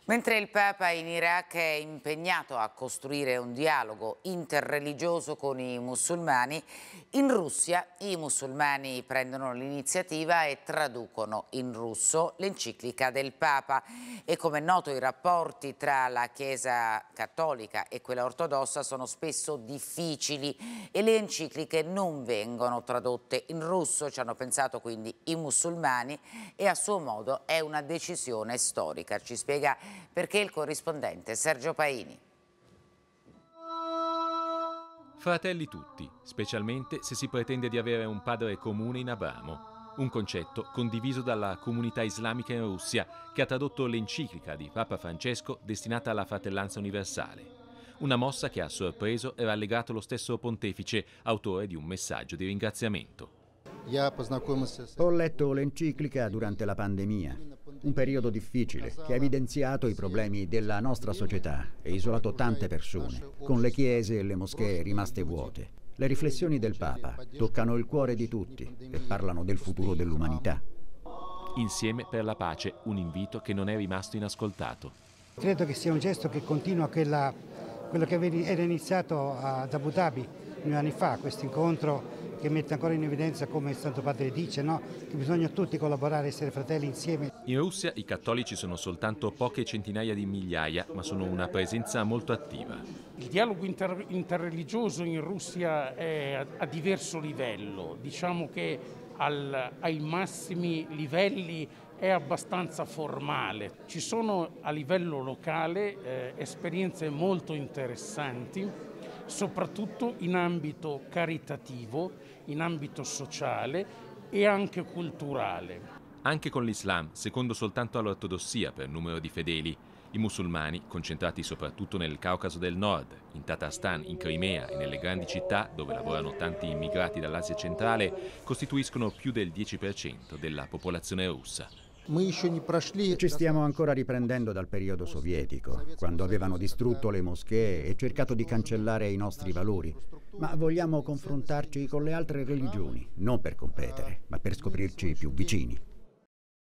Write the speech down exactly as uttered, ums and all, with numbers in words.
Mentre il Papa in Iraq è impegnato a costruire un dialogo interreligioso con i musulmani, in Russia i musulmani prendono l'iniziativa e traducono in russo l'enciclica del Papa. E come è noto, i rapporti tra la Chiesa cattolica e quella ortodossa sono spesso difficili e le encicliche non vengono tradotte in russo. Ci hanno pensato quindi i musulmani e a suo modo è una decisione storica. Ci spiega perché il corrispondente Sergio Paini. Fratelli tutti, specialmente se si pretende di avere un padre comune in Abramo, un concetto condiviso dalla comunità islamica in Russia che ha tradotto l'enciclica di Papa Francesco destinata alla fratellanza universale. Una mossa che ha sorpreso e rallegrato lo stesso pontefice, autore di un messaggio di ringraziamento. Ho letto l'enciclica durante la pandemia, un periodo difficile che ha evidenziato i problemi della nostra società e isolato tante persone, con le chiese e le moschee rimaste vuote. Le riflessioni del Papa toccano il cuore di tutti e parlano del futuro dell'umanità. Insieme per la pace, un invito che non è rimasto inascoltato. Credo che sia un gesto che continua quella, quello che era iniziato ad Abu Dhabi due anni fa, questo incontro che mette ancora in evidenza, come il Santo Padre dice, no? Che bisogna tutti collaborare, essere fratelli insieme. In Russia i cattolici sono soltanto poche centinaia di migliaia, ma sono una presenza molto attiva. Il dialogo inter interreligioso in Russia è a, a diverso livello, diciamo che al, ai massimi livelli è abbastanza formale. Ci sono a livello locale eh, esperienze molto interessanti, soprattutto in ambito caritativo, in ambito sociale e anche culturale. Anche con l'Islam, secondo soltanto all'ortodossia per numero di fedeli, i musulmani, concentrati soprattutto nel Caucaso del Nord, in Tatarstan, in Crimea e nelle grandi città dove lavorano tanti immigrati dall'Asia centrale, costituiscono più del dieci per cento della popolazione russa. Ci stiamo ancora riprendendo dal periodo sovietico, quando avevano distrutto le moschee e cercato di cancellare i nostri valori, ma vogliamo confrontarci con le altre religioni, non per competere, ma per scoprirci più vicini.